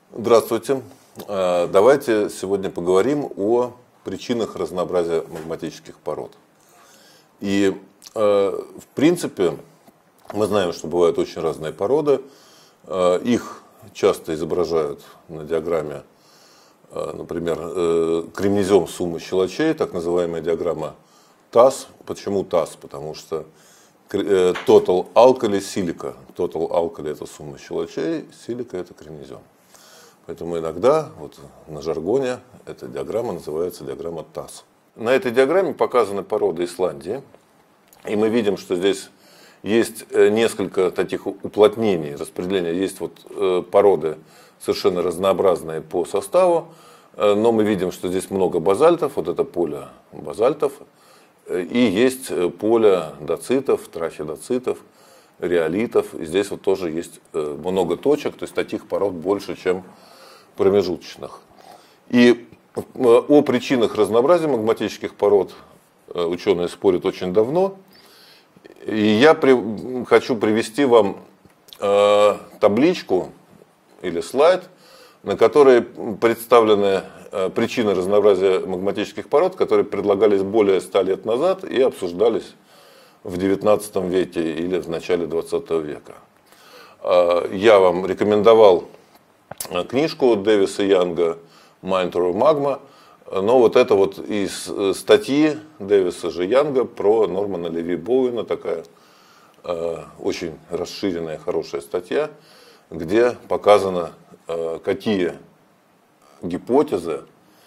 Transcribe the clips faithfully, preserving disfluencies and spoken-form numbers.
Здравствуйте. Давайте сегодня поговорим о причинах разнообразия магматических пород. И, в принципе, мы знаем, что бывают очень разные породы. Их часто изображают на диаграмме, например, кремнезем суммы щелочей, так называемая диаграмма ТАСС. Почему ТАСС? Потому что Total Alkali Silica. Total Alkali – это сумма щелочей, Silica – это кремнезем. Поэтому иногда вот на жаргоне эта диаграмма называется диаграмма ТАСС. На этой диаграмме показаны породы Исландии. И мы видим, что здесь есть несколько таких уплотнений распределения. Есть вот породы совершенно разнообразные по составу. Но мы видим, что здесь много базальтов. Вот это поле базальтов. И есть поле дацитов, трахидоцитов, риолитов. И здесь вот тоже есть много точек. То есть таких пород больше, чем промежуточных. И о причинах разнообразия магматических пород ученые спорят очень давно. И я при, хочу привести вам э, табличку или слайд, на которой представлены э, причины разнообразия магматических пород, которые предлагались более ста лет назад и обсуждались в девятнадцатом веке или в начале двадцатого века. Э, я вам рекомендовал книжку Дэвиса Янга «Mind over Magma», но вот это вот из статьи Дэвиса же Янга про Нормана Леви Боуэна, такая э, очень расширенная, хорошая статья, где показано, э, какие гипотезы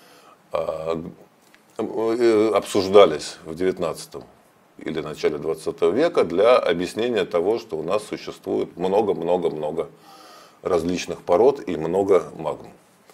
э, обсуждались в девятнадцатом или начале двадцатого века для объяснения того, что у нас существует много-много-много различных пород и много магм.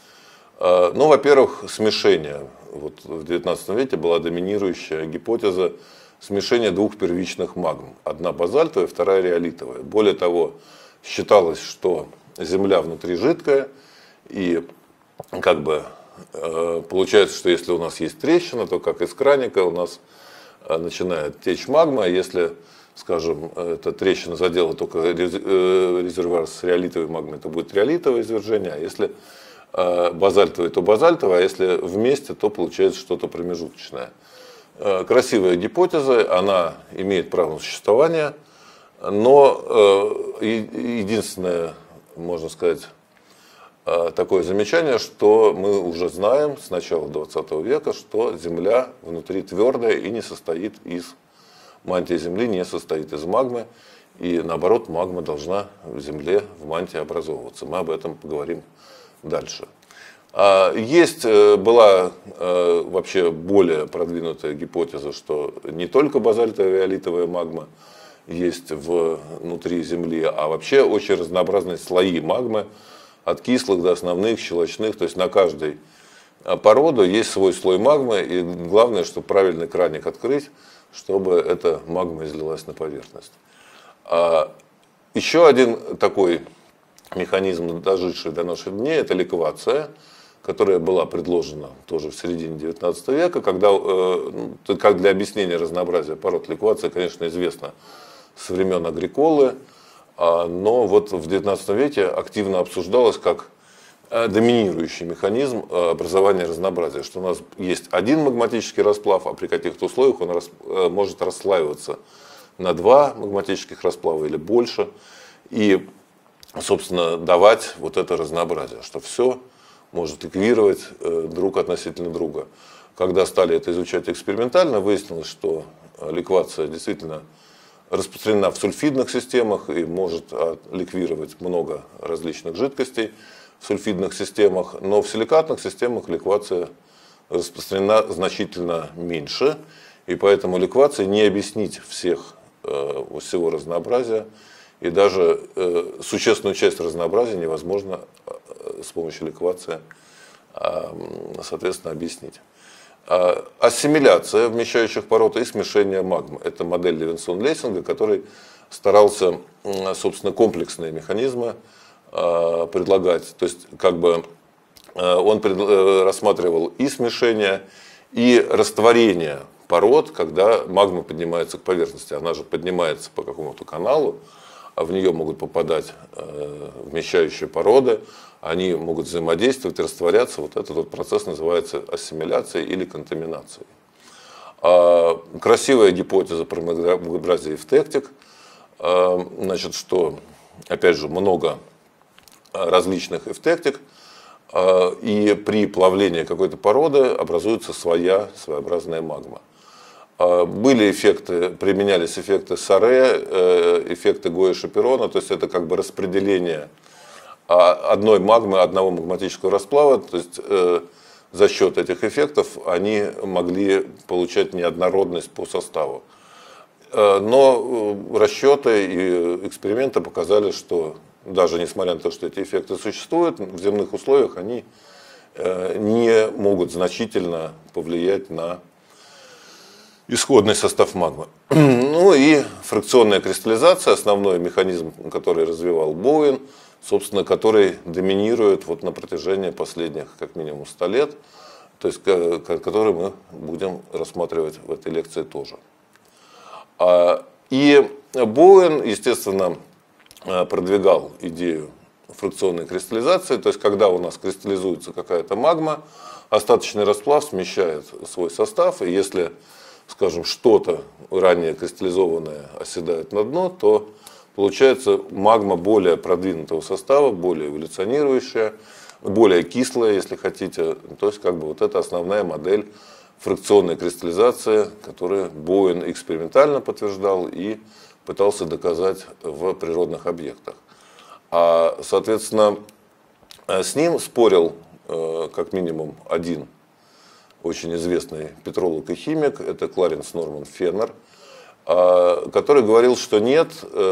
Ну, во-первых, смешение. Вот в девятнадцатом веке была доминирующая гипотеза смешения двух первичных магм. Одна базальтовая, вторая риолитовая. Более того, считалось, что Земля внутри жидкая, и как бы получается, что если у нас есть трещина, то как из краника у нас начинает течь магма. Если, скажем, эта трещина задела только резервуар с риолитовой магмой, то будет риолитовое извержение. А если базальтовое, то базальтовое, а если вместе, то получается что-то промежуточное. Красивая гипотеза, она имеет право на существование, но единственное, можно сказать, такое замечание, что мы уже знаем с начала двадцатого века, что Земля внутри твердая и не состоит из мантии Земли, не состоит из магмы, и наоборот магма должна в Земле, в мантии образовываться. Мы об этом поговорим дальше. Есть, была вообще более продвинутая гипотеза, что не только базальтовая риолитовая магма есть внутри Земли, а вообще очень разнообразные слои магмы, от кислых до основных, щелочных. То есть на каждой породу есть свой слой магмы, и главное, чтобы правильный краник открыть, чтобы эта магма излилась на поверхность. Еще один такой механизм, доживший до наших дней, это ликвация, которая была предложена тоже в середине девятнадцатого века, когда, как для объяснения разнообразия пород. Ликвация, конечно, известна со времен Агриколы, но вот в девятнадцатом веке активно обсуждалась как доминирующий механизм образования разнообразия, что у нас есть один магматический расплав, а при каких-то условиях он рас, может расслаиваться на два магматических расплава или больше, и, собственно, давать вот это разнообразие, что все может ликвировать друг относительно друга. Когда стали это изучать экспериментально, выяснилось, что ликвация действительно распространена в сульфидных системах и может ликвировать много различных жидкостей в сульфидных системах, но в силикатных системах ликвация распространена значительно меньше, и поэтому ликвации не объяснить всех, всего разнообразия, и даже существенную часть разнообразия невозможно с помощью ликвации, соответственно, объяснить. Ассимиляция вмещающих пород и смешение магм. Это модель Левинсон-Лессинга, который старался, собственно, комплексные механизмы предлагать. То есть, как бы он рассматривал и смешение, и растворение пород, когда магма поднимается к поверхности. Она же поднимается по какому-то каналу, в нее могут попадать вмещающие породы, они могут взаимодействовать, растворяться. Вот этот вот процесс называется ассимиляцией или контаминацией. Красивая гипотеза про многообразие эвтектик, значит, что, опять же, много различных эвтектик, и при плавлении какой-то породы образуется своя своеобразная магма. Были эффекты, применялись эффекты Саре, эффекты Гоя-Шаперона, то есть это как бы распределение одной магмы, одного магматического расплава, то есть за счет этих эффектов они могли получать неоднородность по составу. Но расчеты и эксперименты показали, что даже несмотря на то, что эти эффекты существуют, в земных условиях они не могут значительно повлиять на исходный состав магмы. Ну и фракционная кристаллизация, основной механизм, который развивал Боуэн, собственно, который доминирует вот на протяжении последних как минимум ста лет, то есть который мы будем рассматривать в этой лекции тоже. И Боуэн, естественно, продвигал идею фракционной кристаллизации, то есть когда у нас кристаллизуется какая-то магма, остаточный расплав смещает свой состав, и если, скажем, что-то ранее кристаллизованное оседает на дно, то получается магма более продвинутого состава, более эволюционирующая, более кислая, если хотите. То есть как бы вот это основная модель фракционной кристаллизации, которую Боуэн экспериментально подтверждал и пытался доказать в природных объектах. А, соответственно, с ним спорил как минимум один очень известный петролог и химик, это Кларенс Норман Феннер, который говорил, что нет,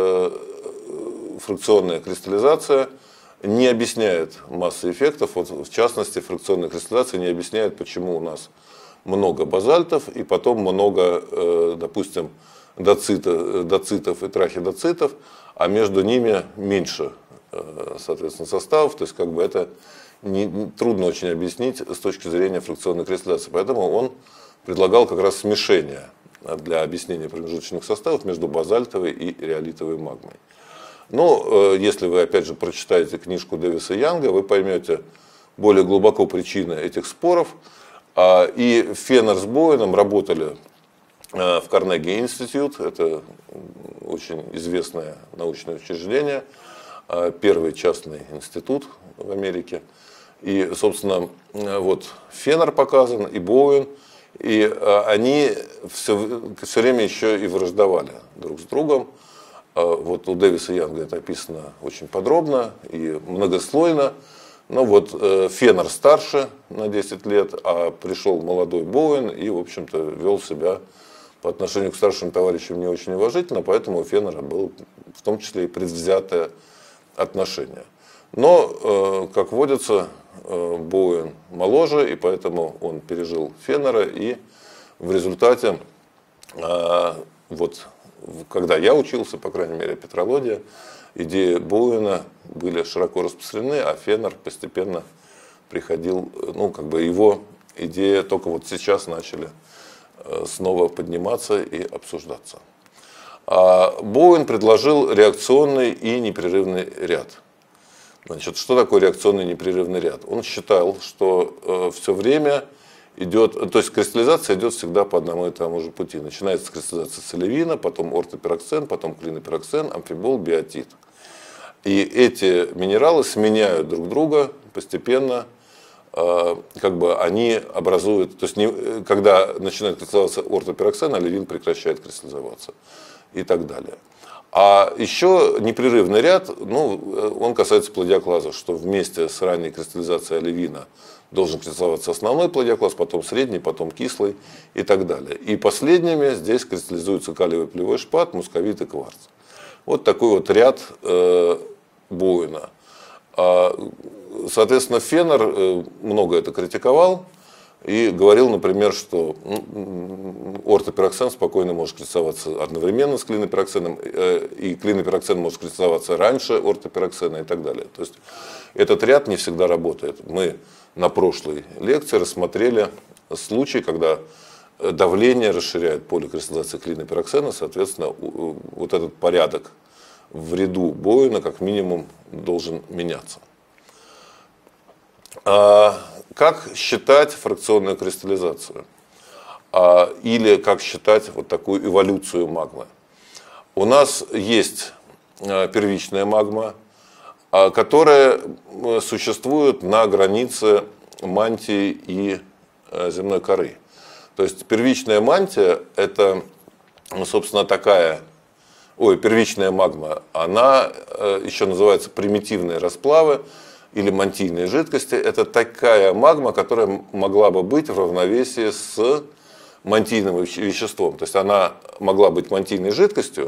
фракционная кристаллизация не объясняет массы эффектов. Вот, в частности, фракционная кристаллизация не объясняет, почему у нас много базальтов и потом много, допустим, доцитов, доцитов и трахидоцитов, а между ними меньше, соответственно, составов. То есть как бы это не, трудно очень объяснить с точки зрения фракционной кристаллизации. Поэтому он предлагал как раз смешение для объяснения промежуточных составов между базальтовой и реолитовой магмой. Но если вы опять же прочитаете книжку Дэвиса Янга, вы поймете более глубоко причины этих споров. И Феннер с Боуэном работали в Карнеги Институт, это очень известное научное учреждение, первый частный институт в Америке. И, собственно, вот Феннер показан и Боуэн, и они все, все время еще и враждовали друг с другом. Вот у Дэвиса Янга это описано очень подробно и многослойно. Но вот Феннер старше на десять лет, а пришел молодой Боуэн и, в общем-то, вел себя по отношению к старшим товарищам не очень уважительно, поэтому у Феннера было в том числе и предвзятое отношение. Но, как водится, Боуэн моложе, и поэтому он пережил Феннера, и в результате, вот, когда я учился, по крайней мере, петрология, идеи Боуэна были широко распространены, а Феннер постепенно приходил, ну, как бы его идеи только вот сейчас начали снова подниматься и обсуждаться. А Боуэн предложил реакционный и непрерывный ряд. Значит, что такое реакционный непрерывный ряд? Он считал, что э, все время идет, то есть кристаллизация идет всегда по одному и тому же пути. Начинается с кристаллизации солевина, потом ортопироксен, потом клинопироксен, амфибол, биотит. И эти минералы сменяют друг друга постепенно, э, как бы они образуют, то есть не, когда начинает кристаллизоваться ортопироксен, оливин прекращает кристаллизоваться и так далее. А еще непрерывный ряд, ну, он касается пладиоклаза, что вместе с ранней кристаллизацией оливина должен кристаллизоваться основной пладиоклаз, потом средний, потом кислый и так далее. И последними здесь кристаллизуется калиевый полевой шпат, мусковит и кварц. Вот такой вот ряд э, Боуэна. А, соответственно, Феннер э, много это критиковал и говорил, например, что ортопироксен спокойно может кристаллизоваться одновременно с клинопироксеном, и клинопироксен может кристаллизоваться раньше ортопироксена и так далее. То есть этот ряд не всегда работает. Мы на прошлой лекции рассмотрели случай, когда давление расширяет поле кристаллизации клинопироксена, соответственно, вот этот порядок в ряду Боуэна как минимум должен меняться. А как считать фракционную кристаллизацию? А, или как считать вот такую эволюцию магмы? У нас есть первичная магма, которая существует на границе мантии и земной коры. То есть первичная мантия – это, собственно, такая, ой, первичная магма, она еще называется примитивные расплавы или мантийные жидкости. Это такая магма, которая могла бы быть в равновесии с мантийным веществом. То есть она могла быть мантийной жидкостью,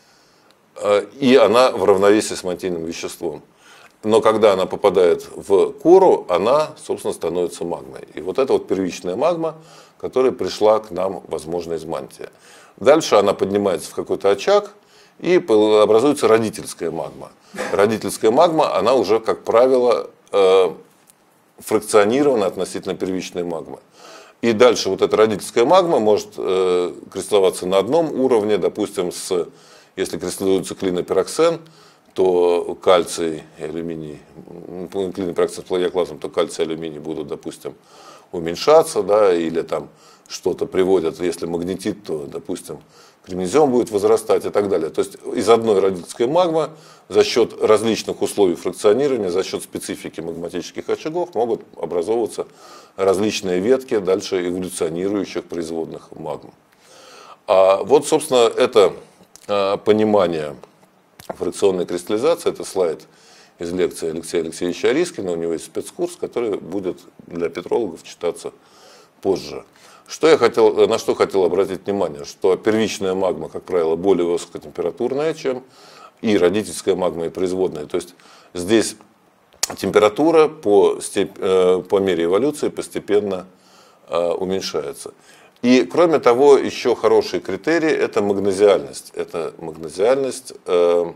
и она в равновесии с мантийным веществом. Но когда она попадает в кору, она, собственно, становится магмой. И вот это вот первичная магма, которая пришла к нам, возможно, из мантии. Дальше она поднимается в какой-то очаг, и образуется родительская магма. Родительская магма, она уже, как правило, фракционирована относительно первичной магмы. И дальше вот эта родительская магма может кристаллизоваться на одном уровне, допустим, с, если кристаллизуется клинопироксен, то кальций и алюминий, клинопироксен с плагиоклазом, то кальций и алюминий будут, допустим, уменьшаться, да, или там что-то приводят, если магнетит, то, допустим, кремнезем будет возрастать и так далее. То есть из одной родительской магмы за счет различных условий фракционирования, за счет специфики магматических очагов могут образовываться различные ветки дальше эволюционирующих производных магм. А вот, собственно, это понимание фракционной кристаллизации, это слайд из лекции Алексея Алексеевича Арискина, у него есть спецкурс, который будет для петрологов читаться позже. Что я хотел, на что хотел обратить внимание, что первичная магма, как правило, более высокотемпературная, чем и родительская магма, и производная. То есть здесь температура по, степ... по мере эволюции постепенно уменьшается. И кроме того, еще хороший критерий – это магнезиальность. Это магнезиальность, э,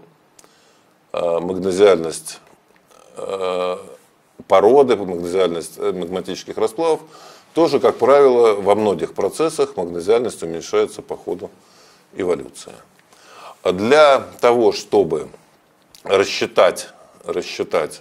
э, магнезиальность э, породы, магнезиальность магматических расплавов. Тоже, как правило, во многих процессах магнезиальность уменьшается по ходу эволюции. Для того, чтобы рассчитать, рассчитать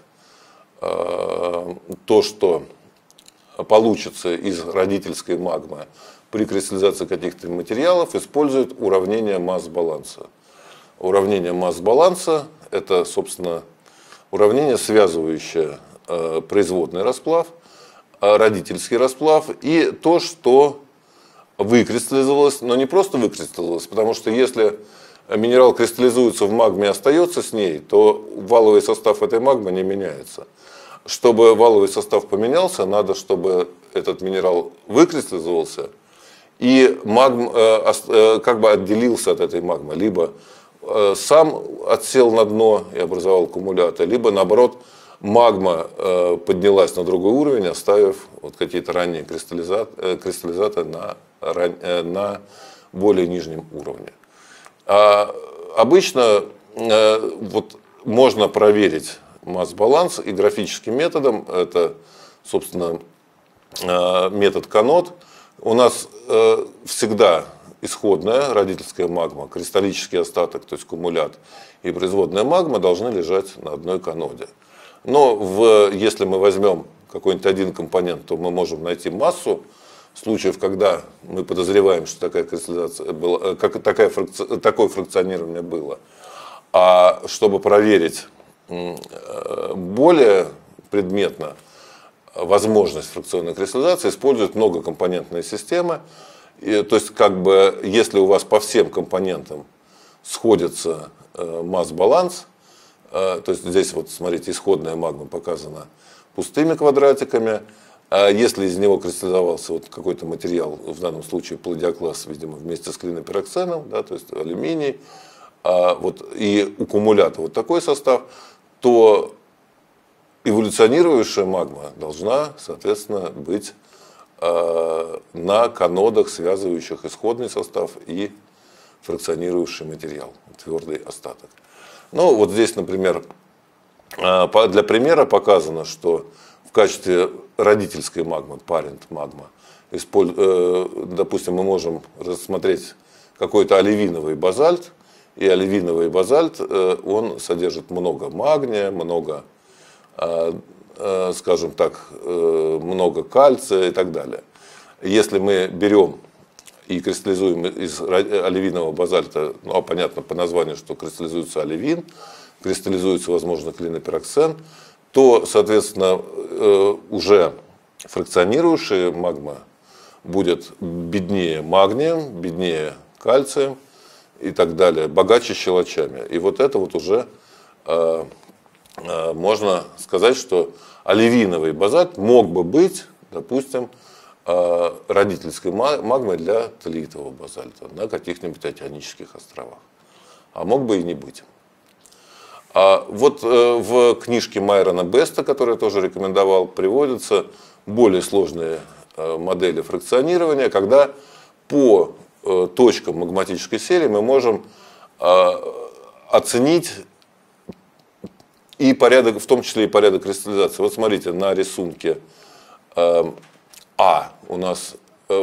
э, то, что получится из родительской магмы при кристаллизации каких-то материалов, используют уравнение масс-баланса. Уравнение масс-баланса – это, собственно, уравнение, связывающее э, производный расплав, родительский расплав и то, что выкристаллизовалось, но не просто выкристаллизовалось, потому что если минерал кристаллизуется в магме и остается с ней, то валовый состав этой магмы не меняется. Чтобы валовый состав поменялся, надо, чтобы этот минерал выкристаллизовался и магм, э, э, как бы отделился от этой магмы. Либо э, сам отсел на дно и образовал аккумулятор, либо наоборот магма э, поднялась на другой уровень, оставив вот какие-то ранние кристаллизат, э, кристаллизаторы на, э, на более нижнем уровне. А обычно э, вот, можно проверить масс-баланс и графическим методом, это, собственно, метод Канот. У нас всегда исходная родительская магма, кристаллический остаток, то есть кумулят, и производная магма должны лежать на одной каноде. Но в, если мы возьмем какой-нибудь один компонент, то мы можем найти массу случаев, когда мы подозреваем, что такая кристаллизация была, как, такая фракци, такое фракционирование было. А чтобы проверить более предметно возможность фракционной кристаллизации, используют многокомпонентные системы. И, то есть, как бы, если у вас по всем компонентам сходится э, масс-баланс, э, то есть здесь вот, смотрите, исходная магма показана пустыми квадратиками, а если из него кристаллизовался вот какой-то материал, в данном случае палладиоклаз, видимо, вместе с клинопироксеном, да, то есть алюминий, а, вот, и у кумулята вот такой состав, то эволюционирующая магма должна, соответственно, быть э, на канодах, связывающих исходный состав и фракционирующий материал, твердый остаток. Ну, вот здесь, например, э, для примера показано, что в качестве родительской магмы, parent магма, использ... э, допустим, мы можем рассмотреть какой-то оливиновый базальт и оливиновый базальт, он содержит много магния, много, скажем так, много кальция и так далее. Если мы берем и кристаллизуем из оливинового базальта, ну, а понятно по названию, что кристаллизуется оливин, кристаллизуется, возможно, клинопироксен, то, соответственно, уже фракционирующая магма будет беднее магнием, беднее кальцием и так далее, богаче щелочами. И вот это вот уже э, э, можно сказать, что оливиновый базальт мог бы быть, допустим, э, родительской магмой для талиитового базальта на каких-нибудь океанических островах. А мог бы и не быть. А вот э, в книжке Майрона Беста, которую я тоже рекомендовал, приводятся более сложные э, модели фракционирования, когда по э, точкам магматической серии мы можем э, оценить и порядок, в том числе и порядок кристаллизации. Вот смотрите, на рисунке э, А у нас э,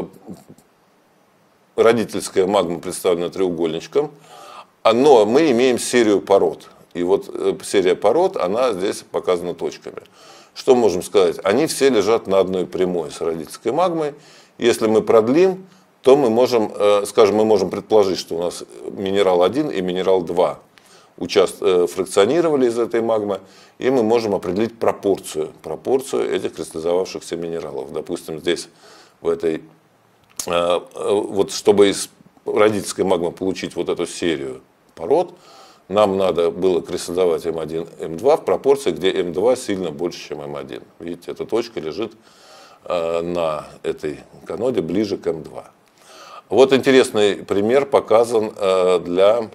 родительская магма представлена треугольничком, но мы имеем серию пород. И вот серия пород, она здесь показана точками. Что можем сказать? Они все лежат на одной прямой с родительской магмой. Если мы продлим, то мы можем, скажем, мы можем предположить, что у нас минерал один и минерал два участвовали, фракционировали из этой магмы, и мы можем определить пропорцию, пропорцию этих кристаллизовавшихся минералов. Допустим, здесь в этой, вот чтобы из родительской магмы получить вот эту серию пород, нам надо было кристаллизовать эм один, эм два в пропорции, где эм два сильно больше, чем эм один. Видите, эта точка лежит э, на этой каноде ближе к эм два. Вот интересный пример показан э, для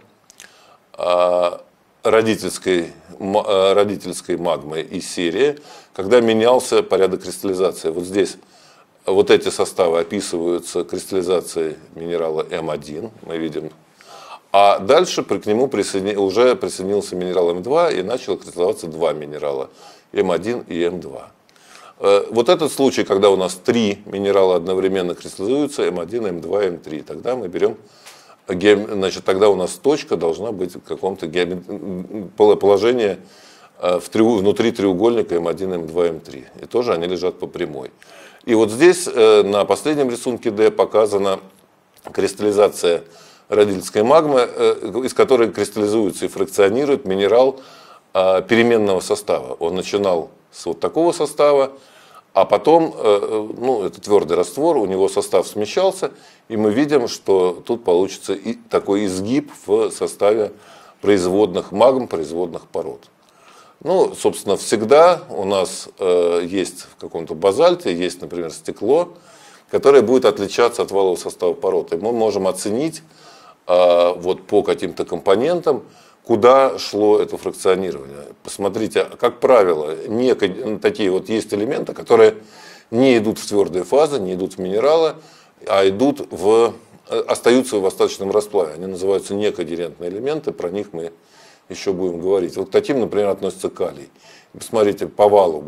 э, родительской, э, родительской магмы и серии, когда менялся порядок кристаллизации. Вот здесь вот эти составы описываются кристаллизацией минерала эм один, мы видим. А дальше к нему присоедини... уже присоединился минерал эм два и начало кристаллизоваться два минерала, эм один и эм два. Вот этот случай, когда у нас три минерала одновременно кристаллизуются, эм один, эм два, эм три, тогда мы берем, значит, тогда у нас точка должна быть в каком-то геом... положении внутри треугольника эм один, эм два, эм три. И тоже они лежат по прямой. И вот здесь на последнем рисунке Д показана кристаллизация родительской магмы, из которой кристаллизуется и фракционирует минерал переменного состава. Он начинал с вот такого состава, а потом, ну, это твердый раствор, у него состав смещался, и мы видим, что тут получится и такой изгиб в составе производных магм, производных пород. Ну, собственно, всегда у нас есть в каком-то базальте, есть, например, стекло, которое будет отличаться от валового состава пород. И мы можем оценить вот по каким-то компонентам, куда шло это фракционирование. Посмотрите, как правило, не, такие вот есть элементы, которые не идут в твердые фазы, не идут в минералы, а идут в, остаются в остаточном расплаве. Они называются некодерентные элементы, про них мы еще будем говорить. Вот к таким, например, относится калий. Посмотрите, по валу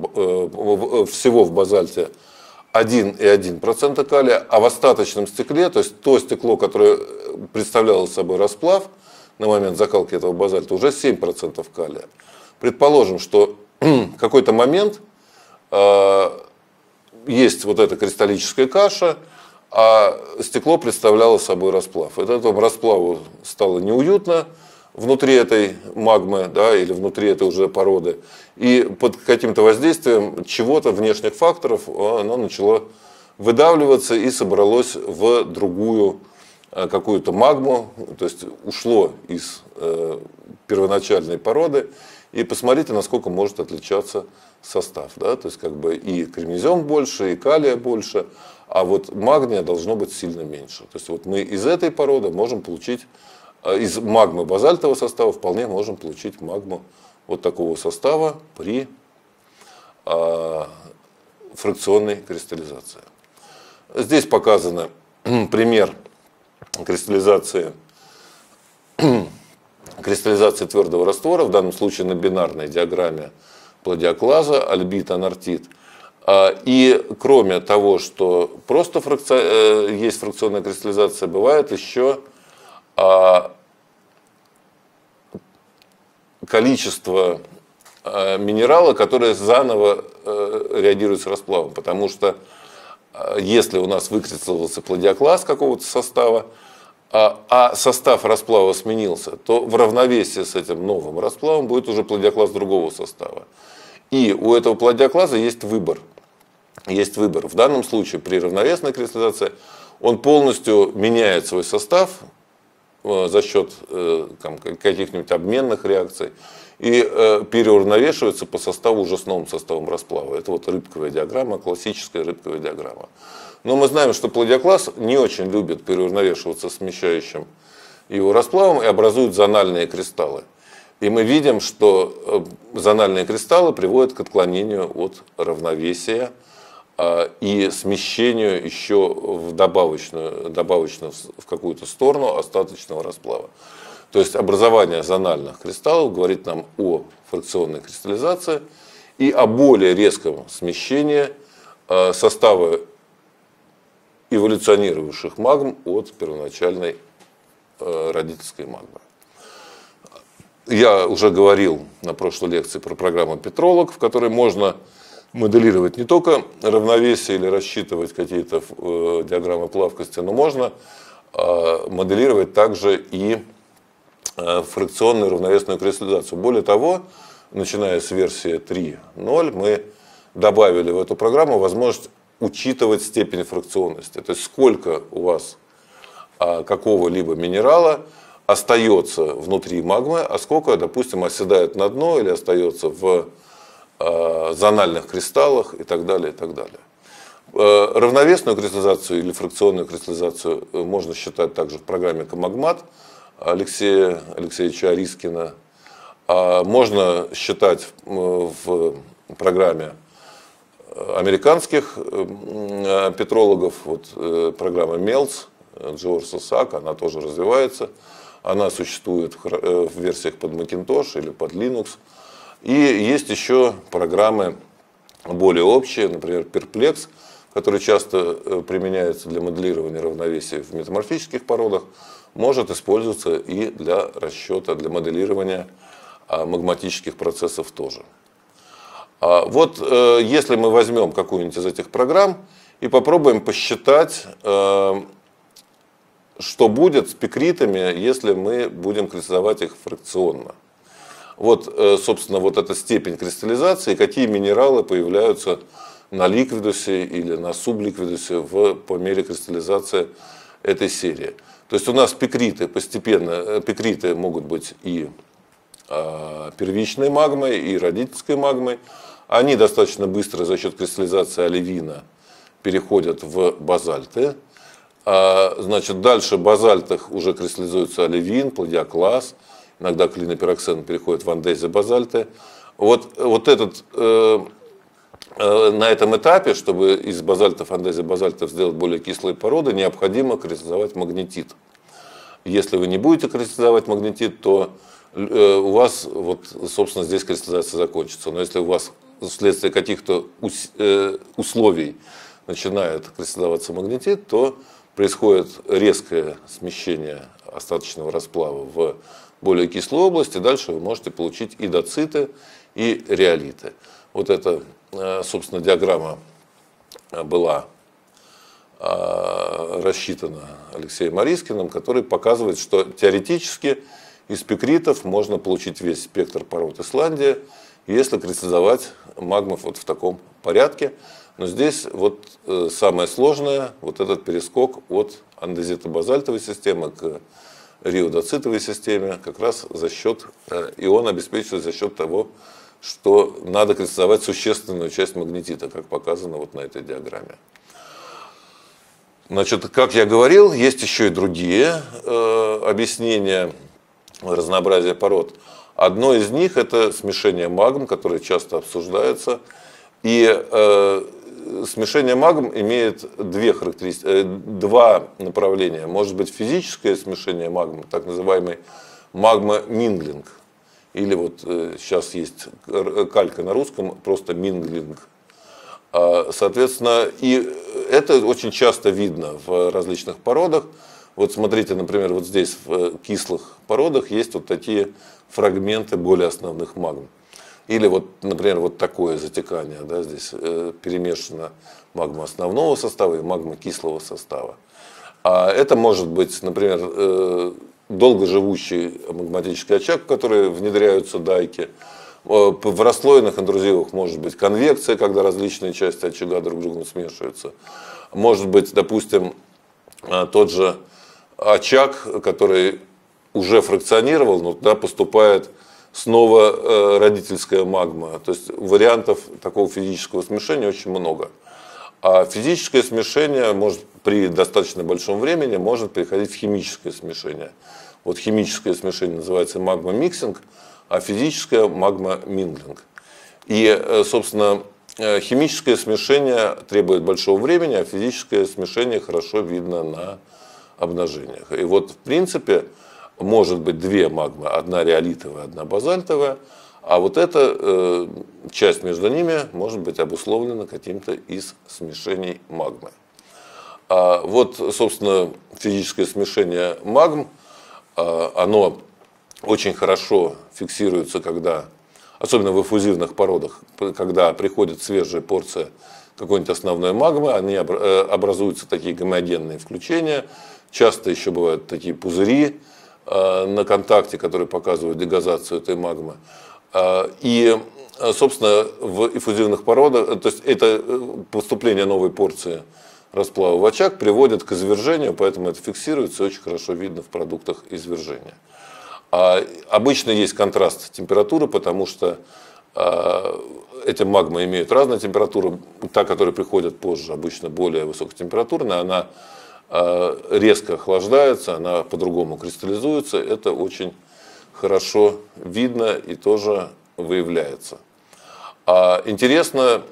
всего в базальте один и один десятых процента калия, а в остаточном стекле, то есть то стекло, которое представляло собой расплав на момент закалки этого базальта, уже семь процентов калия. Предположим, что в какой-то момент э, есть вот эта кристаллическая каша, а стекло представляло собой расплав. И этому расплаву стало неуютно внутри этой магмы, да, или внутри этой уже породы. И под каким-то воздействием чего-то, внешних факторов, оно начало выдавливаться и собралось в другую какую-то магму, то есть ушло из э, первоначальной породы. И посмотрите, насколько может отличаться состав. Да? То есть как бы и кремнезем больше, и калия больше, а вот магния должно быть сильно меньше. То есть вот мы из этой породы можем получить, из магмы базальтового состава вполне можем получить магму вот такого состава при э, фракционной кристаллизации. Здесь показан пример кристаллизации, кристаллизации твердого раствора, в данном случае на бинарной диаграмме пладиоклаза, альбит, анартит. И кроме того, что просто фракци... есть фракционная кристаллизация, бывает еще количество э, минерала, которое заново э, реагирует с расплавом. Потому что э, если у нас выкристаллизовался палладиоклаз какого-то состава, а, а состав расплава сменился, то в равновесии с этим новым расплавом будет уже палладиоклаз другого состава. И у этого палладиоклаза есть выбор. Есть выбор. В данном случае при равновесной кристаллизации он полностью меняет свой состав за счет каких-нибудь обменных реакций и переуравновешивается по составу уже с новым составом расплава. Это вот рыбковая диаграмма, классическая рыбковая диаграмма. Но мы знаем, что палладиоклаз не очень любит переуравновешиваться смещающим его расплавом и образует зональные кристаллы. И мы видим, что зональные кристаллы приводят к отклонению от равновесия и смещению еще в добавочную, добавочную в какую-то сторону остаточного расплава. То есть образование зональных кристаллов говорит нам о фракционной кристаллизации и о более резком смещении состава эволюционировавших магм от первоначальной родительской магмы. Я уже говорил на прошлой лекции про программу Петролог, в которой можно моделировать не только равновесие или рассчитывать какие-то э, диаграммы плавкости, но можно э, моделировать также и э, фракционную равновесную кристаллизацию. Более того, начиная с версии три ноль, мы добавили в эту программу возможность учитывать степень фракционности. То есть сколько у вас э, какого-либо минерала остается внутри магмы, а сколько, допустим, оседает на дно или остается в зональных кристаллах и так далее, и так далее. Равновесную кристаллизацию или фракционную кристаллизацию можно считать также в программе Комагмат Алексея Алексеевича Арискина. Можно считать в программе американских петрологов, вот программа Мелц, Джордж Сусак, она тоже развивается. Она существует в версиях под Macintosh или под Linux. И есть еще программы более общие, например, Perplex, который часто применяется для моделирования равновесия в метаморфических породах, может использоваться и для расчета, для моделирования магматических процессов тоже. Вот если мы возьмем какую-нибудь из этих программ и попробуем посчитать, что будет с пикритами, если мы будем кристаллизовать их фракционно. Вот, собственно, вот эта степень кристаллизации, какие минералы появляются на ликвидусе или на субликвидусе в, по мере кристаллизации этой серии. То есть у нас пикриты постепенно, пикриты могут быть и э, первичной магмой, и родительской магмой. Они достаточно быстро за счет кристаллизации оливина переходят в базальты. А, значит, дальше в базальтах уже кристаллизуется оливин, палладиоклаз. Иногда клинопироксен переходит в андезиобазальты. Вот, вот этот, э, э, на этом этапе, чтобы из базальтов, андезиобазальтов сделать более кислые породы, необходимо кристаллизовать магнетит. Если вы не будете кристаллизовать магнетит, то э, у вас, вот, собственно, здесь кристаллизация закончится. Но если у вас вследствие каких-то ус, э, условий начинает кристаллизоваться магнетит, то происходит резкое смещение остаточного расплава в более кислой области, дальше вы можете получить и доциты, и реолиты. Вот эта, собственно, диаграмма была рассчитана Алексеем Арискиным, который показывает, что теоретически из пикритов можно получить весь спектр пород Исландии, если кристаллизовать магму вот в таком порядке. Но здесь вот самое сложное, вот этот перескок от андезитобазальтовой системы к риодоцитовой системе, как раз за счет, и он обеспечивает за счет того, что надо кристаллизовать существенную часть магнетита, как показано вот на этой диаграмме. Значит, как я говорил, есть еще и другие э, объяснения разнообразия пород. Одно из них это смешение магм, которое часто обсуждается. И э, смешение магм имеет две характеристики, два направления. Может быть физическое смешение магм, так называемый магма-минглинг. Или вот сейчас есть калька на русском, просто минглинг. Соответственно, и это очень часто видно в различных породах. Вот смотрите, например, вот здесь в кислых породах есть вот такие фрагменты более основных магм. Или вот, например, вот такое затекание, да, здесь э, перемешана магма основного состава и магма кислого состава. А это может быть, например, э, долгоживущий магматический очаг, в который внедряются дайки. В расслоенных интрузивах может быть конвекция, когда различные части очага друг с другом смешиваются. Может быть, допустим, тот же очаг, который уже фракционировал, но туда поступает снова родительская магма. То есть вариантов такого физического смешения очень много. А физическое смешение может при достаточно большом времени может переходить в химическое смешение. Вот химическое смешение называется магма-миксинг, а физическое магма-минглинг. И, собственно, химическое смешение требует большого времени, а физическое смешение хорошо видно на обнажениях. И вот, в принципе, может быть две магмы, одна реолитовая, одна базальтовая, а вот эта э, часть между ними может быть обусловлена каким-то из смешений магмы. А вот, собственно, физическое смешение магм, э, оно очень хорошо фиксируется, когда, особенно в эффузивных породах, когда приходит свежая порция какой-нибудь основной магмы, они образуются такие гомогенные включения, часто еще бывают такие пузыри э, на контакте, которые показывают дегазацию этой магмы. И, собственно, в эффузивных породах, то есть это поступление новой порции расплава в очаг приводит к извержению, поэтому это фиксируется и очень хорошо видно в продуктах извержения. А обычно есть контраст температуры, потому что эти магмы имеют разную температуру. Та, которая приходит позже, обычно более высокотемпературная, она резко охлаждается, она по-другому кристаллизуется. Это очень хорошо видно и тоже выявляется. А интересно,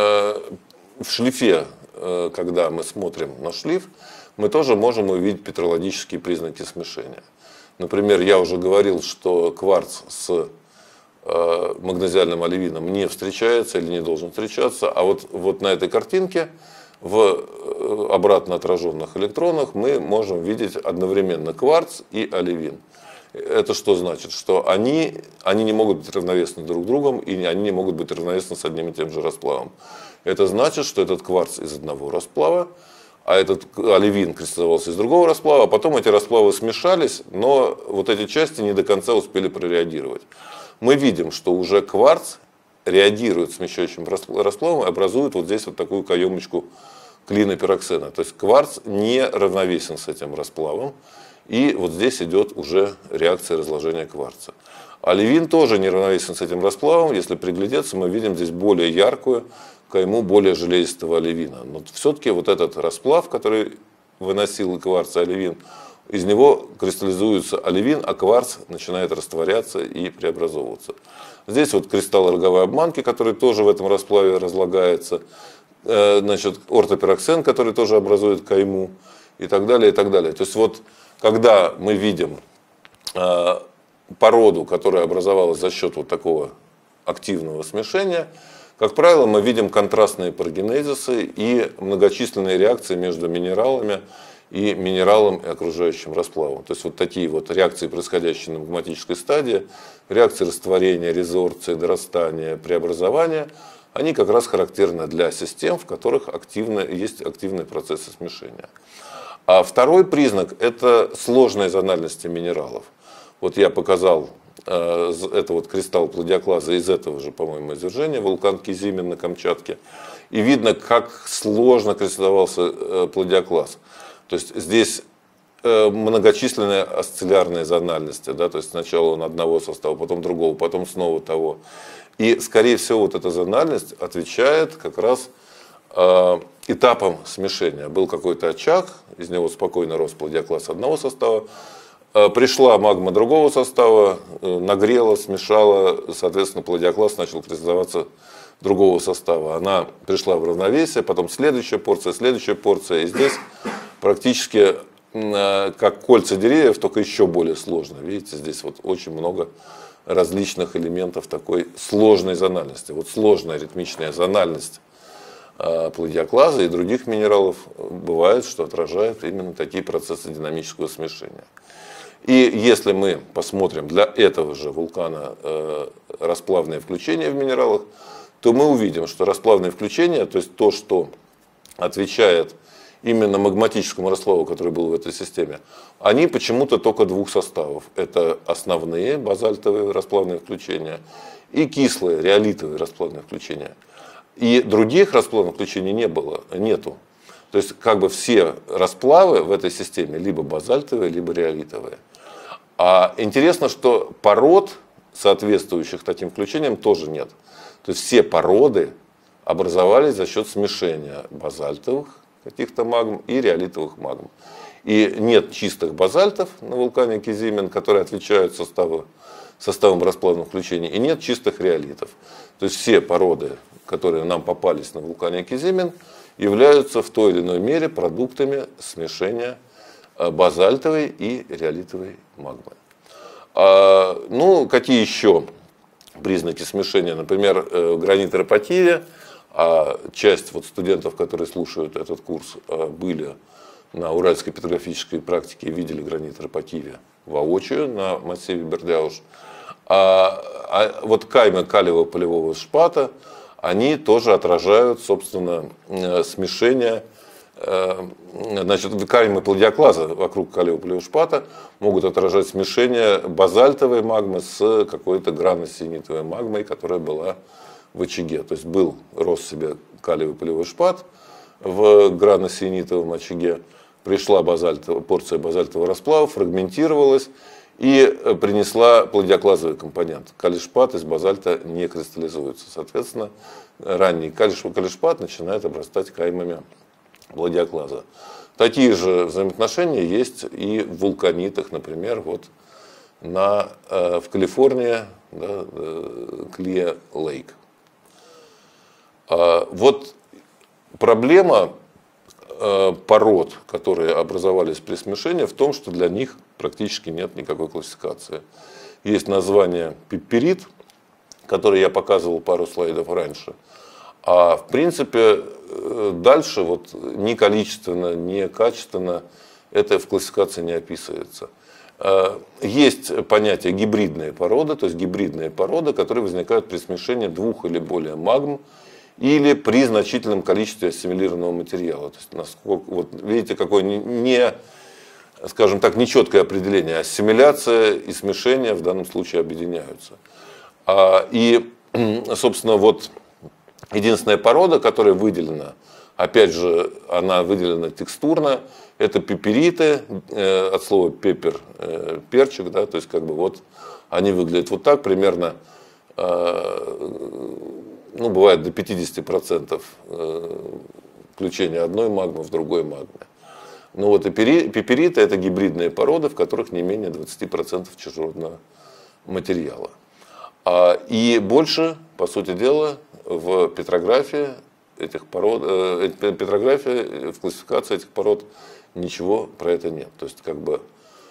в шлифе, когда мы смотрим на шлиф, мы тоже можем увидеть петрологические признаки смешения. Например, я уже говорил, что кварц с магнезиальным оливином не встречается или не должен встречаться, а вот, вот на этой картинке в обратно отраженных электронах мы можем видеть одновременно кварц и оливин. Это что значит? Что они, они не могут быть равновесны друг с другом, и они не могут быть равновесны с одним и тем же расплавом. Это значит, что этот кварц из одного расплава, а этот оливин кристаллизовался из другого расплава, а потом эти расплавы смешались, но вот эти части не до конца успели прореагировать. Мы видим, что уже кварц реагирует с смещающим расплавом и образует вот здесь вот такую каемочку клинопироксена. То есть кварц не равновесен с этим расплавом. И вот здесь идет уже реакция разложения кварца. Оливин тоже не равновесен с этим расплавом. Если приглядеться, мы видим здесь более яркую кайму более железистого оливина. Но все-таки вот этот расплав, который выносил и кварц, и оливин, из него кристаллизуется оливин, а кварц начинает растворяться и преобразовываться. Здесь вот кристалл роговой обманки, который тоже в этом расплаве разлагается. Значит, ортопироксен, который тоже образует кайму. И так далее, и так далее. То есть вот когда мы видим э, породу, которая образовалась за счет вот такого активного смешения, как правило, мы видим контрастные парагенезисы и многочисленные реакции между минералами и минералом и окружающим расплавом. То есть вот такие вот реакции, происходящие на магматической стадии, реакции растворения, резорбции, дорастания, преобразования, они как раз характерны для систем, в которых активно, есть активные процессы смешения. А второй признак – это сложная зональность минералов. Вот я показал, э, это вот кристалл пладиоклаза из этого же, по-моему, извержения, вулкан Кизимин на Камчатке. И видно, как сложно кристаллизовался э, пладиоклаз. То есть здесь э, многочисленные осциллярные зональности. Да? То есть сначала он одного состава, потом другого, потом снова того. И, скорее всего, вот эта зональность отвечает как раз этапом смешения. Был какой-то очаг, из него спокойно рос пладиоклаз одного состава, пришла магма другого состава, нагрела, смешала, соответственно, пладиоклаз начал кристаллизоваться другого состава. Она пришла в равновесие, потом следующая порция, следующая порция. И здесь практически как кольца деревьев, только еще более сложно. Видите, здесь вот очень много различных элементов такой сложной зональности. Вот сложная ритмичная зональность палладиоклаза и других минералов бывает, что отражают именно такие процессы динамического смешения. И если мы посмотрим для этого же вулкана расплавные включения в минералах, то мы увидим, что расплавные включения, то есть то, что отвечает именно магматическому расплаву, который был в этой системе, они почему-то только двух составов. Это основные базальтовые расплавные включения и кислые риолитовые расплавные включения. И других расплавных включений не было, нету. То есть как бы все расплавы в этой системе либо базальтовые, либо риолитовые. А интересно, что пород, соответствующих таким включениям, тоже нет. То есть все породы образовались за счет смешения базальтовых каких-то магм и риолитовых магм. И нет чистых базальтов на вулкане Кизимин, которые отвечают составу, составам расплавных включений, и нет чистых риолитов. То есть все породы, которые нам попались на вулкане Кизимин, являются в той или иной мере продуктами смешения базальтовой и риолитовой магмы. А, ну, какие еще признаки смешения? Например, гранит Ропатирия. А часть вот студентов, которые слушают этот курс, были на Уральской петрографической практике и видели гранит Ропатирия воочию на массиве Бердяуш. А, а вот каймы калиевого полевого шпата, они тоже отражают, собственно, смешение. Значит, каймы палладиоклаза вокруг калиевого полевого шпата могут отражать смешение базальтовой магмы с какой-то граносиенитовой магмой, которая была в очаге. То есть был, рос себе калиевый полевой шпат в граносиенитовом очаге, пришла базальтовая, порция базальтового расплава, фрагментировалась и принесла палладиоклазовый компонент. Калий-шпат из базальта не кристаллизуется. Соответственно, ранний калий-шпат начинает обрастать каймами палладиоклаза. Такие же взаимоотношения есть и в вулканитах, например, вот на, в Калифорнии, да, Клия Лейк. Вот проблема пород, которые образовались при смешении, в том, что для них практически нет никакой классификации. Есть название пиперит, которое я показывал пару слайдов раньше. А в принципе дальше вот ни количественно, ни качественно это в классификации не описывается. Есть понятие гибридные породы, то есть гибридные породы, которые возникают при смешении двух или более магм или при значительном количестве ассимилированного материала. То есть, насколько, вот видите, какое не, скажем так, нечеткое определение. Ассимиляция и смешение в данном случае объединяются. И, собственно, вот единственная порода, которая выделена, опять же, она выделена текстурно, это пипериты, от слова пепер, перчик, да, то есть как бы вот они выглядят вот так, примерно, ну, бывает до пятидесяти процентов включения одной магмы в другой магме. Ну вот и пипериты это гибридные породы, в которых не менее двадцати процентов чужеродного материала. И больше, по сути дела, в петрографии этих пород, петрографии, в классификации этих пород ничего про это нет. То есть как бы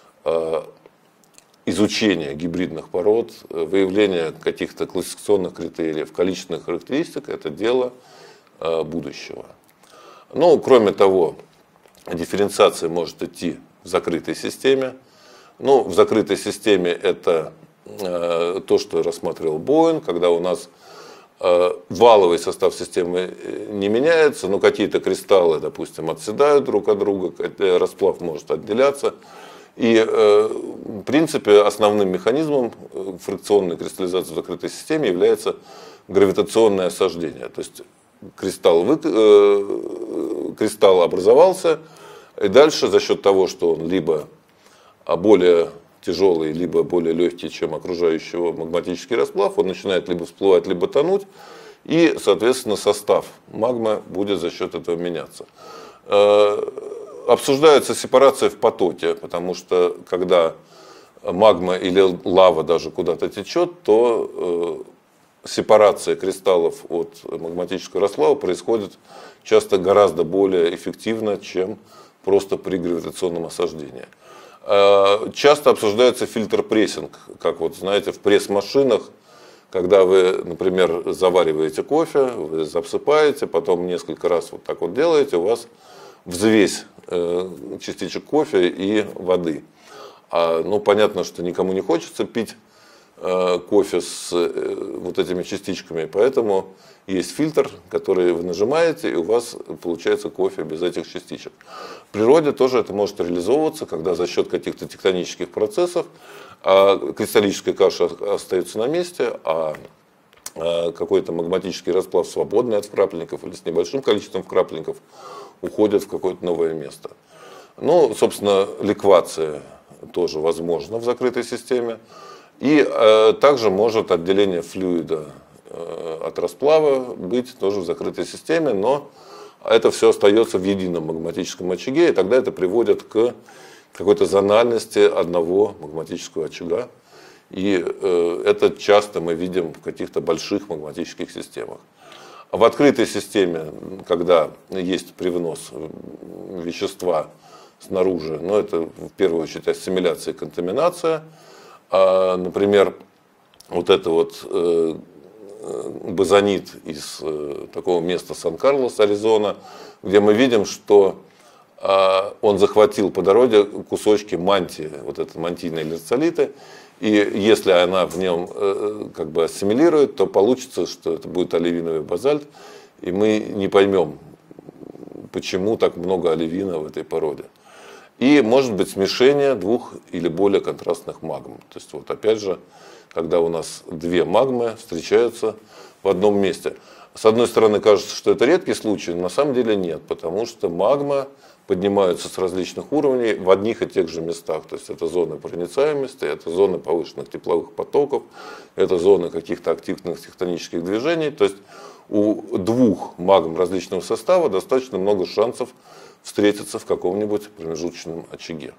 изучение гибридных пород, выявление каких-то классификационных критериев, количественных характеристик – это дело будущего. Ну, кроме того, дифференциация может идти в закрытой системе. Ну, в закрытой системе это то, что рассматривал Боуэн, когда у нас валовый состав системы не меняется, но какие-то кристаллы, допустим, отседают друг от друга, расплав может отделяться. И, в принципе, основным механизмом фрикционной кристаллизации в закрытой системе является гравитационное осаждение. То есть кристалл, вы, кристалл образовался, и дальше за счет того, что он либо более тяжелый, либо более легкий, чем окружающего магматический расплав, он начинает либо всплывать, либо тонуть, и, соответственно, состав магмы будет за счет этого меняться. Обсуждается сепарация в потоке, потому что когда магма или лава даже куда-то течет, то сепарация кристаллов от магматического расплава происходит часто гораздо более эффективно, чем просто при гравитационном осаждении. Часто обсуждается фильтр-прессинг, как вот знаете, в пресс-машинах когда вы, например, завариваете кофе, вы засыпаете, потом несколько раз вот так вот делаете, у вас взвесь частичек кофе и воды. А, ну, понятно, что никому не хочется пить кофе с вот этими частичками, поэтому есть фильтр, который вы нажимаете, и у вас получается кофе без этих частичек. В природе тоже это может реализовываться, когда за счет каких-то тектонических процессов а кристаллическая каша остается на месте, а какой-то магматический расплав, свободный от вкрапленников или с небольшим количеством вкрапленников, уходит в какое-то новое место. Ну, собственно, ликвация тоже возможна в закрытой системе. И э, также может отделение флюида э, от расплава быть тоже в закрытой системе, но это все остается в едином магматическом очаге, и тогда это приводит к какой-то зональности одного магматического очага. И э, это часто мы видим в каких-то больших магматических системах. А в открытой системе, когда есть привнос вещества снаружи, ну, это в первую очередь ассимиляция и контаминация. А, например, вот это вот э, бозонит из э, такого места Сан-Карлос, Аризона, где мы видим, что э, он захватил по дороге кусочки мантии, вот это мантийные лерцолиты, и если она в нем э, как бы ассимилирует, то получится, что это будет оливиновый базальт, и мы не поймем, почему так много оливина в этой породе. И может быть смешение двух или более контрастных магм. То есть вот опять же, когда у нас две магмы встречаются в одном месте. С одной стороны кажется, что это редкий случай, но на самом деле нет, потому что магма поднимаются с различных уровней в одних и тех же местах. То есть это зоны проницаемости, это зоны повышенных тепловых потоков, это зоны каких-то активных тектонических движений. То есть у двух магм различного состава достаточно много шансов встретиться в каком-нибудь промежуточном очаге.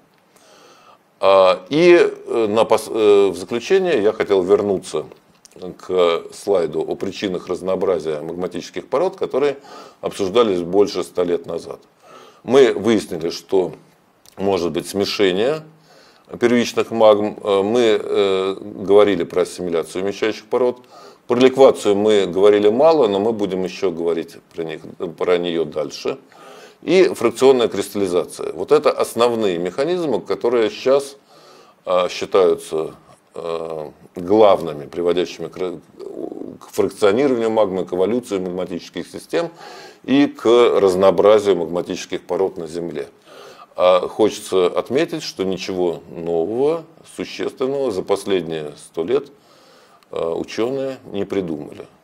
И в заключение я хотел вернуться к слайду о причинах разнообразия магматических пород, которые обсуждались больше ста лет назад. Мы выяснили, что может быть смешение первичных магм. Мы говорили про ассимиляцию вмещающих пород. Про ликвацию мы говорили мало, но мы будем еще говорить про, них, про нее дальше. И фракционная кристаллизация. Вот это основные механизмы, которые сейчас а, считаются а, главными, приводящими к, к фракционированию магмы, к эволюции магматических систем и к разнообразию магматических пород на Земле. А хочется отметить, что ничего нового, существенного за последние сто лет а, ученые не придумали.